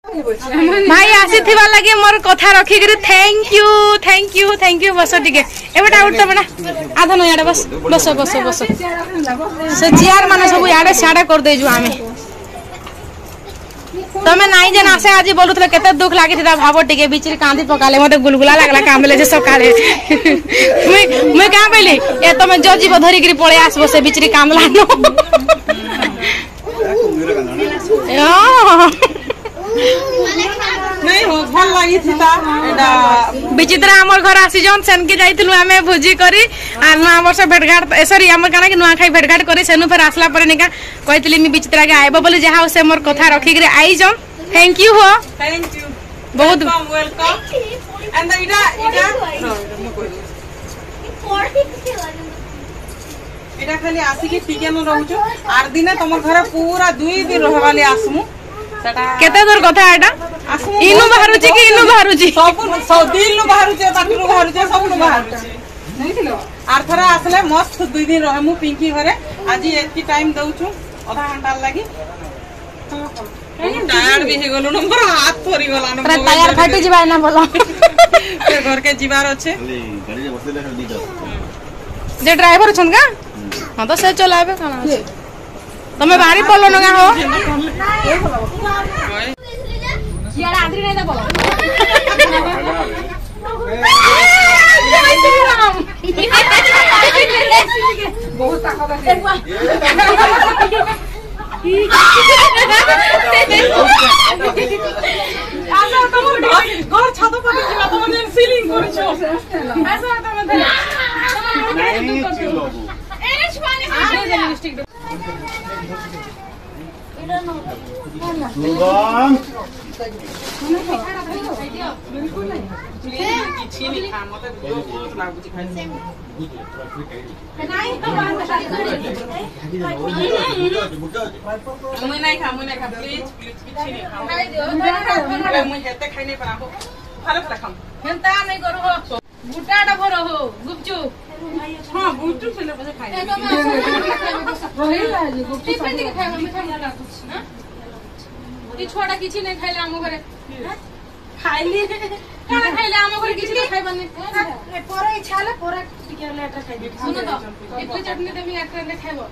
भाई आसी थिबा लगे मोर कथा रखी करी thank you thank you thank you बस टिके एबटा आउट त बना आधा न याडे बस बस बस बस से चियार माने सब याडे साडे कर दे जो आमे तमे नाइ जन आसे आज बोलुतले केते दुख लागि थिदा भाबो टिके बिचरी कांदी पकाले मते गुलगुला लागला कामले जे सकाळे मुई का कहली ए तमे जो जीव धरी करी पळे आसबो से बिचरी कामला नो नहीं हो भल लागि थिता एडा विचित्र हमर घर आसी जन सेन के जाइतलु हमें भोजी करी आ नुआ वर्ष भेटघाट सॉरी हमर काना कि नुआ खाई भेटघाट करी सेनु फेर आसला पर निका कहतली मी विचित्र के आइबो बोली जहा से मोर कथा रखी करे आई जम थैंक यू हो थैंक यू बहुत वेलकम एंड इडा इडा खाली आसी के टिके न रहउछु आर दिने तमर घर पूरा 2 दिन रहवाले आसमु केते दूर कथा एटा इनु बाहरुची कि इनु बाहरुची सब दिन नु बाहरुची ताकरू बाहरुची सब नु बाहरुची नहीं थिलो आर थरा आसले मस्त 2 दिन रहे मु पिंकी घरे आज एकी टाइम दउछु आधा घंटा लागि टायर्ड भी हे गलो नंबर हाथ थोरी गला न टायर फाटी जिबा ना बोलो ते घर के जिबार अच्छे गाड़ी में बसले है दीदा जे ड्राइवर छन का हां तो से चलाबे काना तमे बारी पड़लो न हो यार आंद्री नहीं दे बोलो बहुत ताकत है आजा तमर घर छातो पर जिला तमने सीलिंग करछो ऐसा तमे एच पानी लिपस्टिक सुगम बिल्कुल नहीं किछि नहीं खा मते बहुत लागुची खाइ नहीं मुई नहीं खा प्लीज किछि नहीं खा मुई हेते खाइ नहीं पाबो फले फले खाम हेंता नहीं करू हो गुटाटा भरो हो गुपचुप हां गुपचुप से ले खाइ रही लाजी गुपचुप पेंटी के खाइ मीठा ना कुछ हां ई छोटा किछि नहीं खाइले हम घरे खाइली काना खाइले हम घरे किछि नहीं खाइ बने पोरा इच्छा ले पोरा टिके लेटर खाइ दे सुनो तो इतनी चटनी देमी एकरे ने खाइबो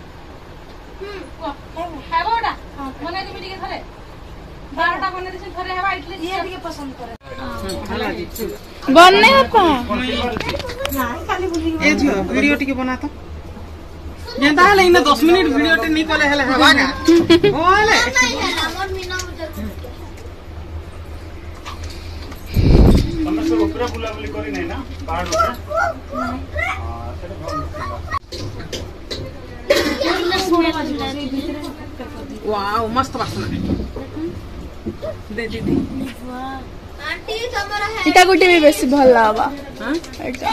खाइबोडा मने दिबी टिके थरे 12टा बने दिस थरे हेबा इतले ये टिके पसंद करे बनने अपा ना खाली बुली ए जो वीडियो टिके बना तो जेंता हले इन 10 मिनट वीडियो टे नहीं कले हले हेबा का ओले हमर मीना हम सब ऊपर बुलाबुली करी नहीं ना पहाड़ ऊपर वाओ मस्त वासना दे दीदी आंटी तमरा है इटा गुटी भी बेसी भल लावा हां एटा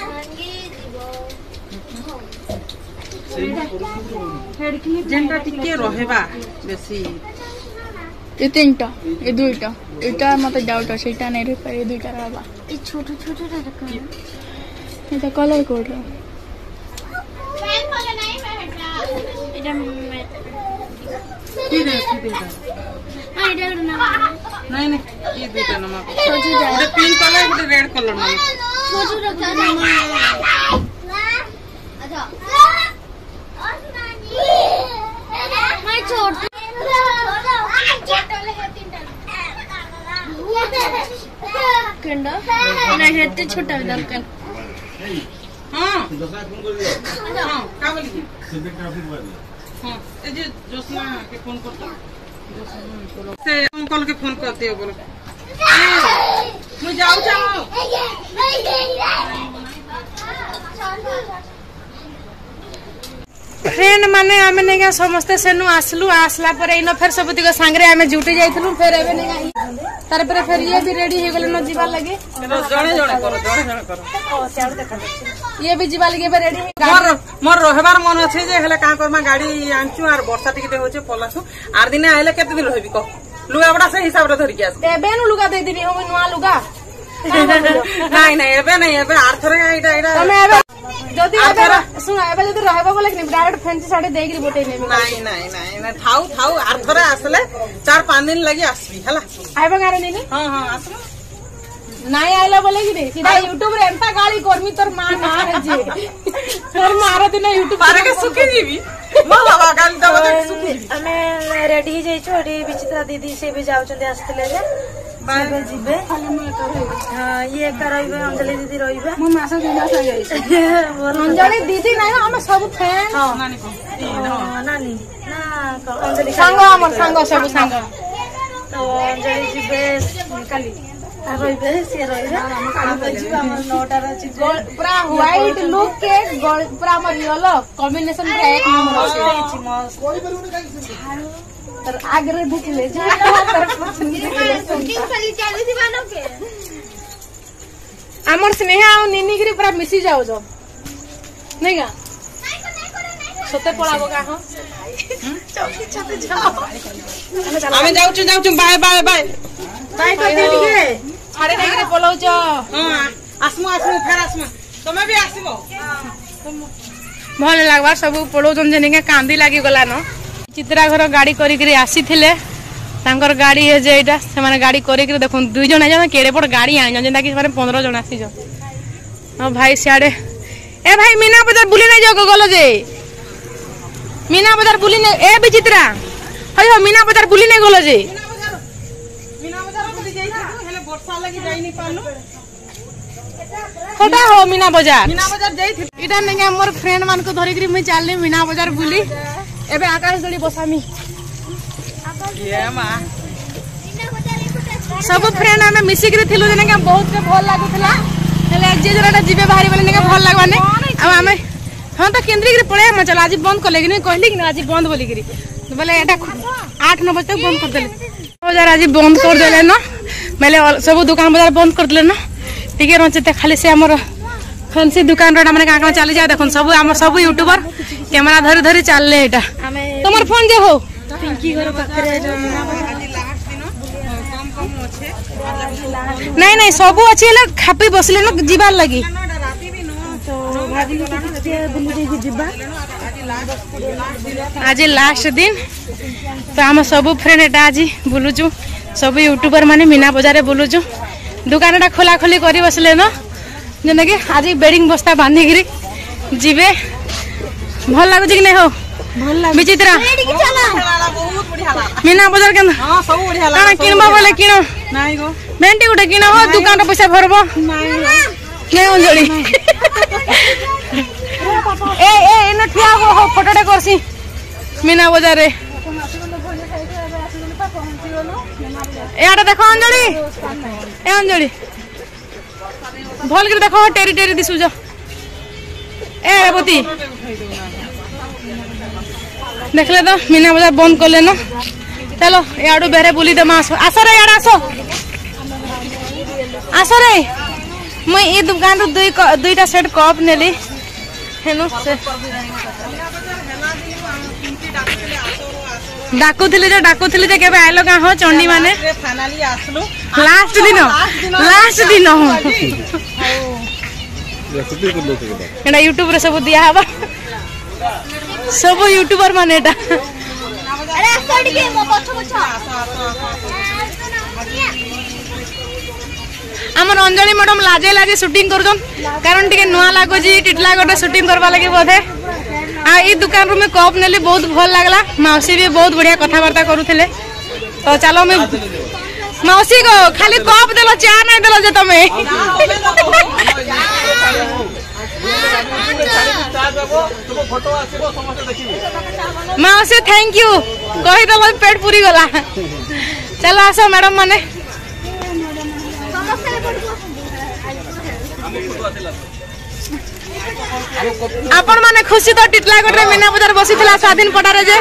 जेंटा टिके रहेबा बेसी ये तीनटा ये दुईटा एटा मत डाउट है सेटा नहीं रे पर ये दुईटा रहबा ये छोटे छोटे रखा एटा कलर कोड रे पेन वाला नहीं मैं इधर में की दे हां इधर ना नहीं नहीं ये दुटा नमक छोटे पिंक कलर और रेड कलर नमक छोटू रखा नमक अच्छा और नानी मैं छोटू कंडा नहीं हेते छोटा दरकार हां दसरा फोन कर दिया हां का बोली सिविक ट्रैफिक कर दिया हां ए जे जोसना के फोन करता से अंकल के फोन करते हो बोलो मैं जाऊ जाओ फ्रेंड माने आमे नेगा समस्त सेनु आसलु आसला पर इन फेर सबति को संगरे आमे जुटी जाइतलु फेर एबे नेगा तार पर फेर ये भी रेडी हे गेल न जीवा लगे जणे जणे करो ये भी जीवा लगे रेडी मोर रहबार मन अछि जे हेले का करमा गाड़ी आंचू आर वर्षा टिके दे होचे पलासु आर दिने आइले केते दिन रहबी को लुगा बड़ा से हिसाब रे धरि के आस एबे नु लुगा दे दिबी हम नुआ लुगा नहीं नहीं एबे आर थरे एटा तमे एबे जदी सुन एबे जदी रहबो बोले कि डायरेक्ट फैंसी साड़ी देगिरी बोटे ने नहीं नहीं नहीं थाऊ थाऊ आर थरा आसले 4-5 दिन लगी आसबी हला आइबो गारे नीनी हां हां आसलो नहीं आइला बोले कि नहीं सीधा यूट्यूब रे एंता गाली करमी तोर मां ना रे जे तोर मारो दिन यूट्यूब पारे के सुखी जीवी मां बाबा गाली दबा दे सुखी हमें रेडी जाई छोड़ी विचित्रा दीदी से भी जाउ चंदे आस्तले जे बाबे जीबे हां ये करइबे अंजलि दीदी रहिबे मो मासा दिन आसा जाई अंजलि दीदी नहीं हम सब फ्रेंड नानी को नानी ना अंजलि संग हमर संग सब संग तो अंजलि जीबे काली रहिबे से रहिबे हम जीबा हमर नोटा रा छी पूरा व्हाइट लुक के पूरा हमर येलो कॉम्बिनेशन पूरा एक नंबर छी मस्त तर आगरे दिखले जे तर पसंद खाली चालू थी बानो के हमर स्नेहा और नीनी गिरी पूरा मिसी जाओ जो नहीं का सते पळाबो का हो चौकी छते जाओ हमें जाऊ बाय बाय बाय बाय कर दे के छाड़े नहीं गिरी पळौ छ हां आसमु फेर आसमु तमे भी आसीबो भल लागबा सब पळौ जन जने के कांदी लागी गला न चित्रा घर गाड़ी करी आसी थिले तांकर गाड़ी है जे एटा से माने गाड़ी करी देखो 2 जन आजन केड़े बड़ गाड़ी आइ जन कि माने 15 जन आसी जो हां भाई सियाडे ए भाई मीना बाजार बुली नहीं जाओ गलो जे मीना बाजार बुली नहीं ए विचित्रा हय हो मीना बाजार बुली नहीं गलो जे मीना बाजार बुली जाई हेले वर्षा लगी जाई नहीं पालो कोटा हो मीना बाजार जाई थी इटा नहीं हमर फ्रेंड मान को धरि करी मैं चालले मीना बाजार बुली एबे आकाश दली बसामी ये मां सब फ्रेंड हमें मिसी के थिलु जने के बहुत के भल लागुतला हेले जे जराटा जीवे बाहरी बोले ने भल लागवाने अब हमें हां तो केंद्रीय के पड़े हम चल आज बंद कर लेगी नहीं कहली कि आज बंद बोली करी बोले एटा 8-9 बजे तक बंद कर देले बाजार आज बंद कर देले ना मेले सब दुकान बाजार बंद कर देले ना ठीक है रंचे खाली से हमर फैंसी दुकान रा माने का चली जाए देखन सब हम सब यूट्यूबर कैमरा धरी धरी चलले एटा तमर फोन जे हो पिंकी घर पाखरे नहीं नहीं सब अच्छे खापी बसले न जीवार लगी तो भाभी के बुली दे जीबा आज लास्ट दिन तो हम सब फ्रेंड एटा आज बुलुचु सब यूट्यूबर माने मीना बाजार बुलुचु दुकान टा खोला खोली करी बसले न जने कि आज बेडिंग बस्ता बांधी गिरी जीवे भल लागु कि नहीं हो भल लाग विचित्रा बहुत बढ़िया ला मीना बाजार के हां सब बढ़िया ला काना किनबा बोले किनो नहीं गो भेंटी गुटे किनो हो दुकान रा पैसा भरबो नहीं अंजलि ए एने ठिया हो फोटोटे करसी मीना बाजार रे यार देखो अंजलि ए अंजलि भल कर देखो टेरी टेरी दिसु जो ए रेवती देखले तो मीना बाजार बंद करले ना चलो याडू बेरे बुली दे मास आसो रे यार आसो रे मैं ई दुकान रो दुईटा सेट कप नेली हेनो से डाकुथिले जे केबे आइलो का हो चंडी माने फाइनली आसलो लास्ट दिन एटा यूट्यूब रे सब दिया हबा सब यूट्यूबर माने एटा अरे आसड़ के मो पछ हमर अंजलि मैडम लाजे लाजे शूटिंग करजन कारण टिके नुआ लागो जी टिटला गोटे शूटिंग करबा लागि बोधे आ ई दुकान रो में कप नेली बहुत भल लागला मौसी भी बहुत बढ़िया कथा वार्ता करूथिले तो चलो मैं मौसी को खाली कप देलो चाय नहीं देलो जे तमे मौसी थैंक यू कहि दलो पेट पूरी गला चलो आसो मैडम माने आपण माने खुशी तो टिटलागढ़ रे मीना बाजार बसी थिला स्वाधीन पटारे जे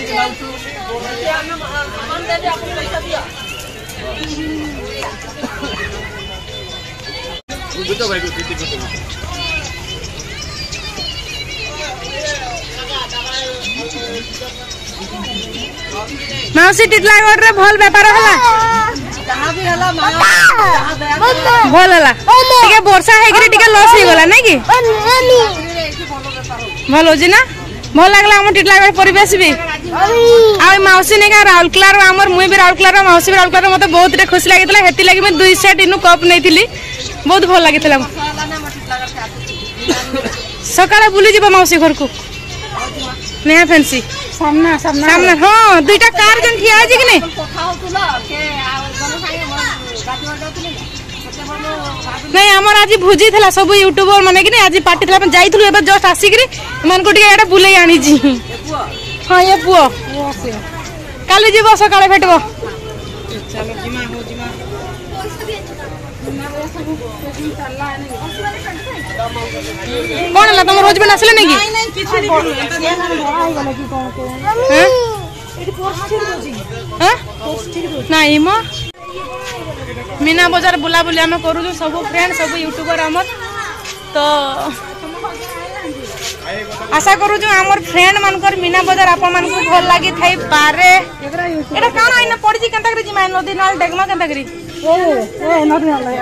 माउसी टिटलागढ़ रे भल व्यापार होला कहां भी हला भल होला टिके वर्षा हे गिरी टिके लॉस हे गला नै की भल हो ना भल लगला हम टिटलागढ़ परिवेश भी आ मौसी ने का राउरकेला आमर मुई भी राउरकेला मौसी भी राउरकेला मते बहुत रे खुशी लागितला हेती लागि मैं 2 सेट इनु कप नैथिली बहुत भल लागितला सकाळे बुली जीव मौसी घर को नेहा फैंसी सामना सामना सामने हां दुईटा कार जन ठिया है कि नहीं नहीं आमर आज भोजी थला सब यूट्यूबर माने कि नहीं आज पार्टी थला जाइथलु एबे जस्ट आसीकरी मन को टिके एटा बुले आनी जी हां ये पुओ काली जीव सकाळे भेटबो चलो जिमा हो जिमा कौन ला तुम रोज में आसले नहीं नहीं किछि नहीं मो मीना बाजार बुला बुली आम करूँ सब फ्रेंड सब यूट्यूबर आमर तो आशा करूँ आमर फ्रेंड मानकर मीना बाजार आपण मान को भल लागी थाई पारे एटा काना आइना पड़ी केनता करी जिमा नदी नाल डेगमा केनता करी ए नदी नाल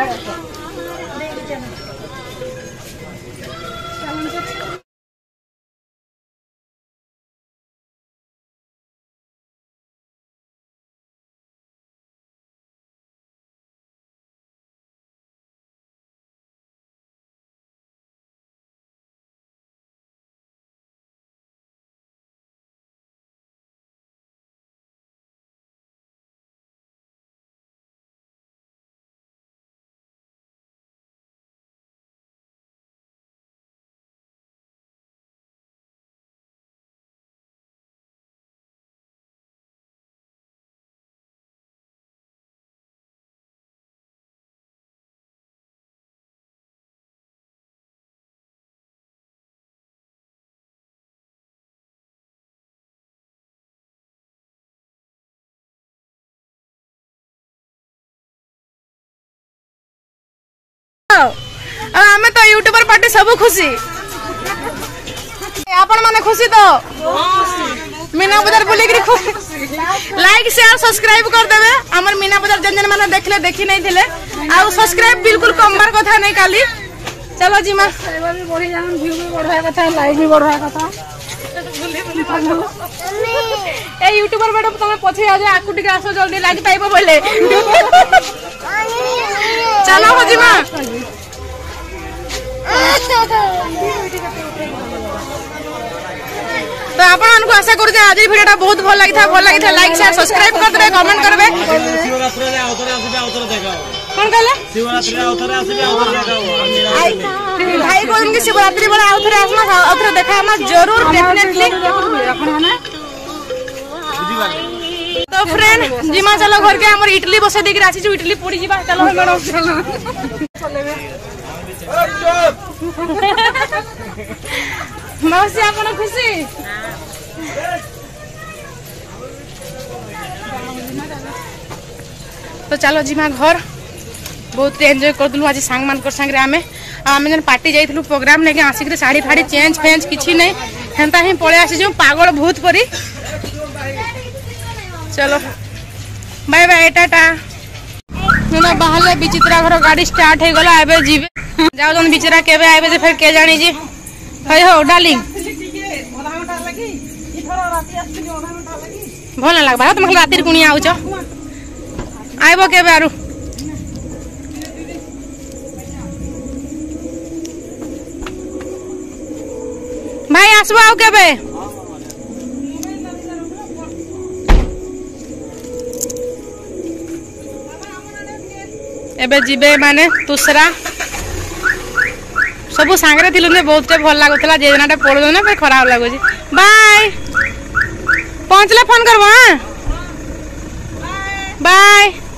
आम तो यूट्यूबर पार्टी सब खुशी आपण माने खुशी तो मीना बाजार बुली करी लाइक शेयर सब्सक्राइब कर देबे हमर मीना बाजार जन जन माने देखले देखि नहीं थिले आ सब्सक्राइब बिल्कुल कमबार कथा नहीं काली चलो जी मां एबा भी बढ़ी जान व्यू भी बढ़ाया कथा लाइक भी बढ़ाया कथा ए यूट्यूबर मैडम तुम पछे आ जा आकु टिके आसो जल्दी लाइक पाइबो बोले चलो हो जी मां तो आपण को आशा करू जे आज वीडियोटा बहुत भल लागिथा लाइक शेयर सब्सक्राइब कर देबे कमेंट करबे शिवरात्रि रे आवतरे आसीबे आवतरे देखाओ कोन कहले शिवरात्रि रे आवतरे आसीबे आवतरे देखाओ भाई कोन के शिवरात्रि बड़ा आवतरे आसमा आवतरे देखामा जरूर डेफिनेटली तो फ्रेंड जिमा चलो घर के हमर इडली बसे देख रासी छु इडली पोड़ी जिबा चलो मैडम मौसी आपण खुशी तो चलो जिमा घर बहुत एंजॉय करदलु आज सांग मान कर संग रे आमे जन पार्टी जाइथलु प्रोग्राम लेके आसिक साड़ी फाड़ी चेंज फेंज किछि नहीं हेंता ही पळे आसी जो पागल भूत परी चलो बाय बाय टाटा ना बाहले विचित्रा घर गाड़ी स्टार्ट हे गला एबे जीवे जाओ जन विचित्रा केबे आबे जे फिर के जानी जी हय हो डार्लिंग भल ना लागबा तुम रातिर कुणी आउछ आइबो केबे आरु भाई आसबो आउ केबे एबे जीवे माने तुसरा सब सांगरे थिलु ने बहुत भल लागुतला जे जनाटे पड़ो ना खराब लागो बाय पहुंचले फोन करबो हां बाय